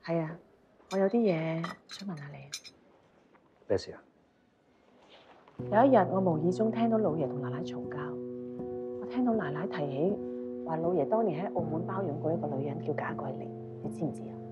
係啊，我有啲嘢想問下你。 咩事啊？ 有一日，我無意中聽到老爺同奶奶嘈交。我聽到奶奶提起話，老爺當年喺澳門包養過一個女人叫賈桂蓮，你知唔知啊？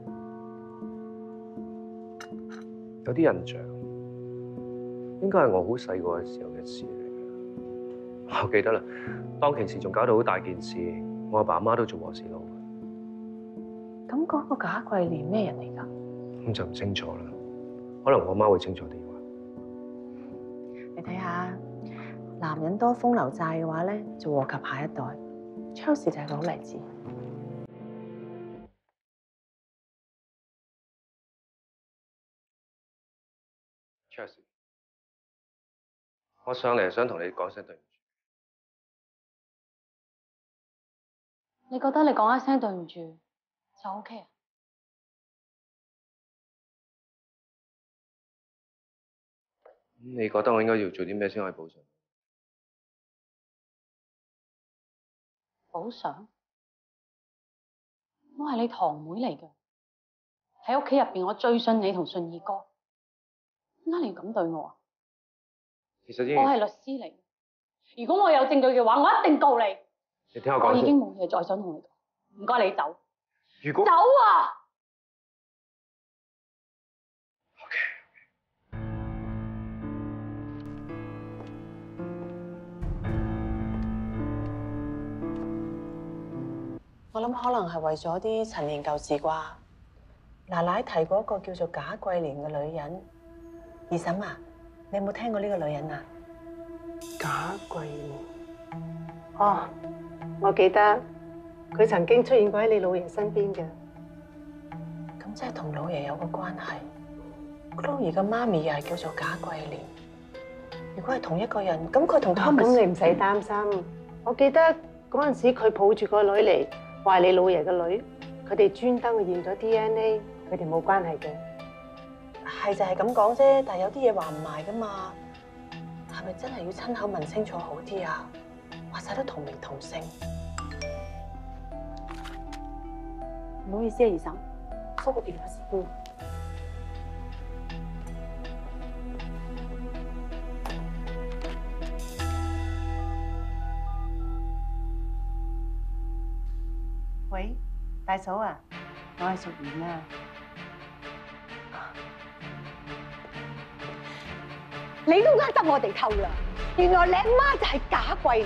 有啲印象，應該係我好細個嘅時候嘅事嚟嘅。我記得啦，當其時仲搞到好大件事，我阿爸阿媽都做和事佬。 咁嗰個賈桂蓮咩人嚟㗎？ 咁就唔清楚啦，可能我媽會清楚啲啩。 你睇下，男人多風流債嘅話咧，就禍及下一代。Charles 就係個好例子。 Charles，我上嚟係想同你講聲對唔住。 你覺得你講一聲對唔住就 OK 啊？ 你覺得我應該要做啲咩先可以補償？ 補償？我係你堂妹嚟嘅，喺屋企入邊我最信你同信義哥，點解你要咁對我啊？ 其實我係律師嚟，如果我有證據嘅話，我一定告你。 你聽我講先。 我已經冇嘢再想同你講，唔該你走。 如果走啊！ 我諗可能係為咗啲陳年舊事啩。奶奶提過一個叫做賈桂蓮嘅女人。二嬸啊，你有冇聽過呢個女人啊？ 賈桂蓮，哦，我記得佢曾經出現過喺你老爺身邊嘅。 咁即係同老爺有個關係。老爺嘅媽咪又係叫做賈桂蓮。如果係同一個人，咁佢同湯米， 咁你唔使擔心。我記得嗰陣時佢抱住個女嚟話你老爺嘅女，佢哋專登去驗咗 DNA， 佢哋冇關係嘅。 係就係咁講啫，但係有啲嘢話唔埋噶嘛。係咪真係要親口問清楚好啲啊？話晒都同名同姓。 唔好意思啊，二嬸，收個電話先。 喂，大嫂啊，我係淑賢啊。 你都呃得我哋透啦！原來你阿媽就係賈桂蓮。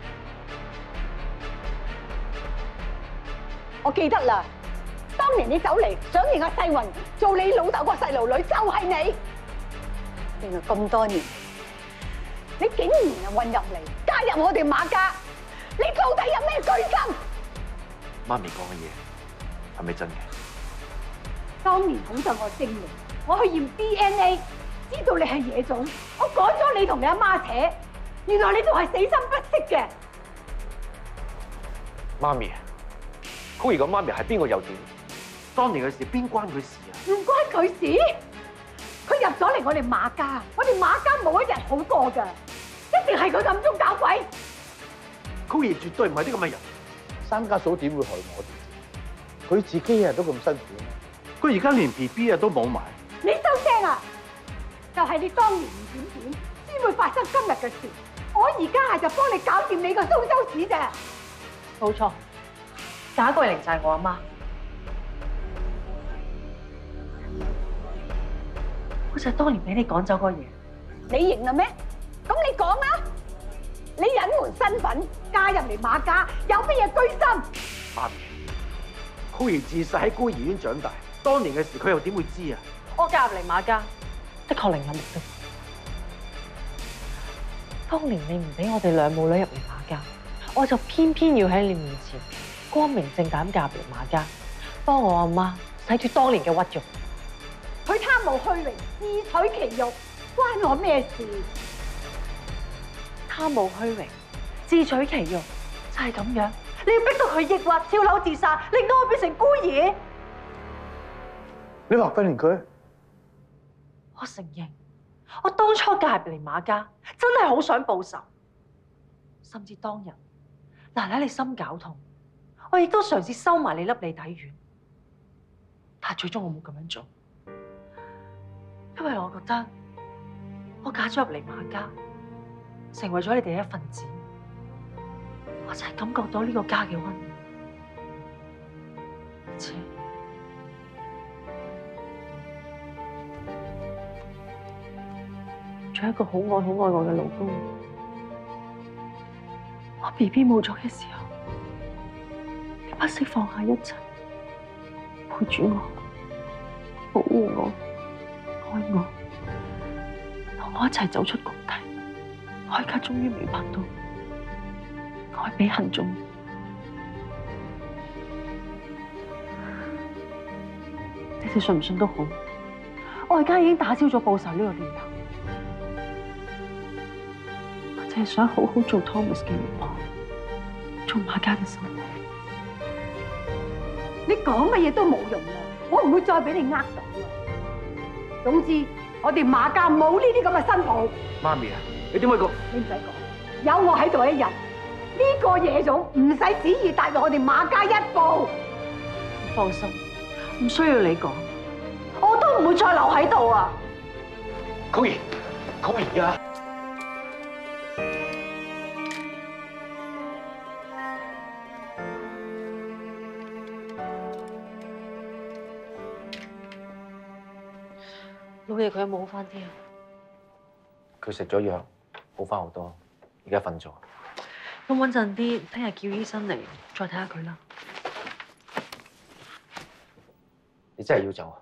我記得啦，當年你走嚟想認阿世雲做你老豆個細路女，就係你。原來咁多年，你竟然啊混入嚟加入我哋馬家，你到底有咩居心？ 媽咪講嘅嘢係咪真嘅？ 當年好在我證明，我去驗 DNA。知道你係野種，我趕咗你同你阿媽扯，原來你仲係死心不息嘅。 媽咪，高兒個媽咪係邊個又點？當年嘅事邊關佢事啊？ 唔關佢事，佢入咗嚟我哋馬家，我哋馬家冇一日好過㗎，一定係佢暗中搞鬼。 高兒絕對唔係啲咁嘅人， 三家嫂點會害我哋？佢自己日日都咁辛苦， 佢而家連 BB 啊都冇埋。 你收聲啊！就係你當年唔檢點，先會發生今日嘅事。我而家係就幫你搞掂你個蘇州屎啫。 冇錯，賈桂玲就係我阿媽。我就係當年俾你趕走嗰嘢。 你認啦咩？咁你講啊！你隱瞞身份，加入嚟馬家，有乜嘢居心？ 媽咪，高兒自細喺孤兒院長大，當年嘅事佢又點會知啊？ 我加入嚟馬家，的確另有目的。當年你唔俾我哋兩母女入嚟馬家，我就偏偏要喺你面前光明正大咁加入嚟馬家，幫我阿媽洗脫當年嘅屈辱。 佢貪慕虛榮，自取其辱，關我咩事？ 貪慕虛榮，自取其辱，就係咁樣。你要逼到佢抑鬱、跳樓自殺，令到我變成孤兒。 你話桂蓮佢？ 我承認，我當初嫁入嚟馬家，真係好想報仇。甚至當日奶奶你心絞痛，我亦都嘗試收埋你粒梨體丸。 但係最終我冇咁樣做，因為我覺得我嫁咗入嚟馬家，成為咗你哋一份子，我就係感覺到呢個家嘅溫暖，而且仲有一個好愛我嘅老公。我 BB 冇咗嘅時候，你不惜放下一切，陪住我，保護我，愛我，同我一齊走出谷底。我而家終於明白到，愛比恨重要。你哋信唔信都好，我而家已經打消咗報仇呢個念頭。我淨係想好好做 Thomas 嘅老婆，做馬家嘅生活。 你講乜嘢都冇用啦，我唔會再俾你呃到啦。總之，我哋馬家冇呢啲咁嘅新抱。 媽咪啊，你點解講？ 你唔使講，有我喺度一日，呢個野種唔使旨意帶落我哋馬家一步。 放心，唔需要你講， 我都唔會再留喺度啊！ 曲兒啊！ 老爺佢有冇好翻啲啊？ 佢食咗藥，好翻好多，而家瞓咗。 咁穩陣啲，聽日叫醫生嚟再睇下佢啦。 你真係要走啊？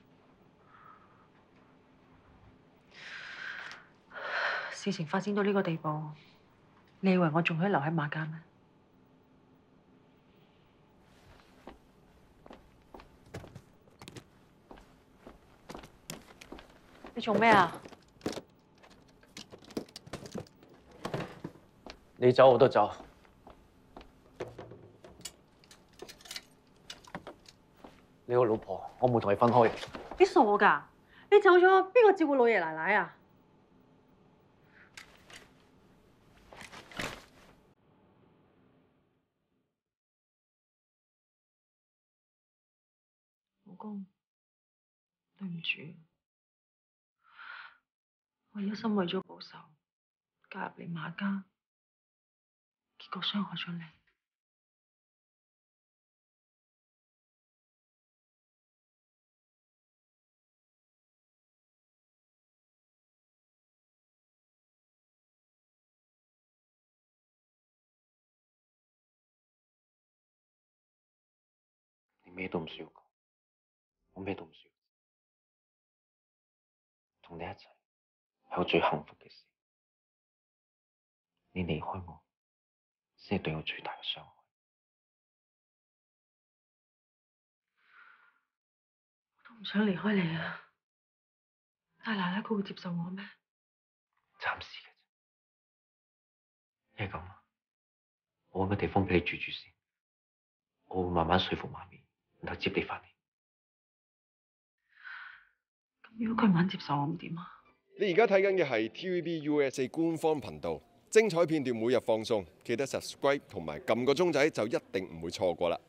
事情發展到呢個地步，你以為我仲可以留喺馬家咩？你做咩啊？ 你走我都走。你個老婆，我冇同你分開。 你傻㗎？你走咗，邊個照顧老爺奶奶啊？老公，對唔住，我一心為咗報仇，嫁入嚟馬家，結果傷害咗你。 你咩都唔需要講，我咩都唔需要。同你一齊係我最幸福嘅事。你離開我，先係對我最大嘅傷害。 我都唔想離開你啊！但係奶奶佢會接受我咩？ 暫時嘅啫。一係咁啊，我搵個地方俾你住住先，我會慢慢說服媽咪，然後接你翻嚟。 咁如果佢唔肯接受我，咁點啊？ 你而家睇緊嘅係 TVB USA 官方頻道，精彩片段每日放送，記得 subscribe 同埋撳個鐘仔就一定唔會錯過啦。